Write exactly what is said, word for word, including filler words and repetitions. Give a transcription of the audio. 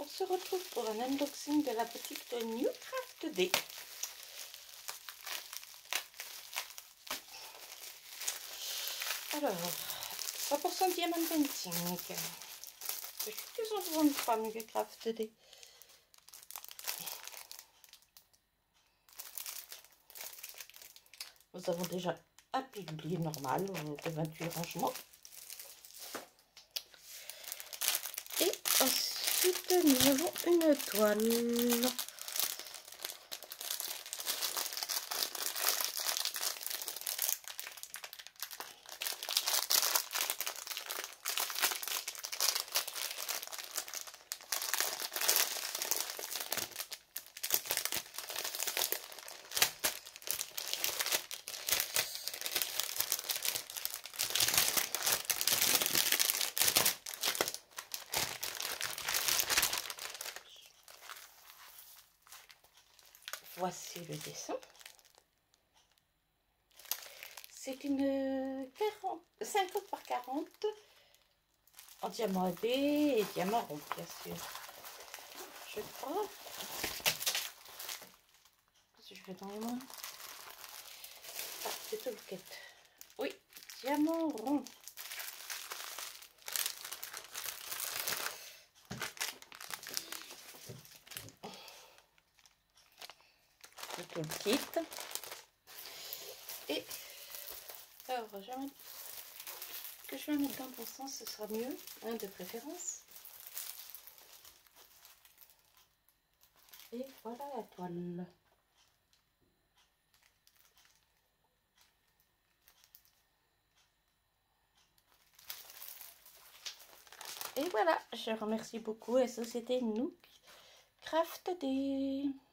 on se retrouve pour un unboxing de la boutique de New Craft Day. Alors, cent pour cent diamant painting. Je sais qu'ils ont besoin de trois New Craft Day. Nous avons déjà un pilier normal de vingt-huit rangements. Et ensuite, nous avons une toile. Voici le dessin. C'est une quarante, cinquante par quarante en diamant B et diamant rond, bien sûr. Je crois. Si je vais dans les mains. Ah, c'est tout le quête. Oui, diamant rond. Tout le kit. Et alors, j'aimerais que je vais mettre dans ton sens, ce sera mieux, hein, de préférence. Et voilà la toile. Et voilà, je remercie beaucoup la société New Craft Day.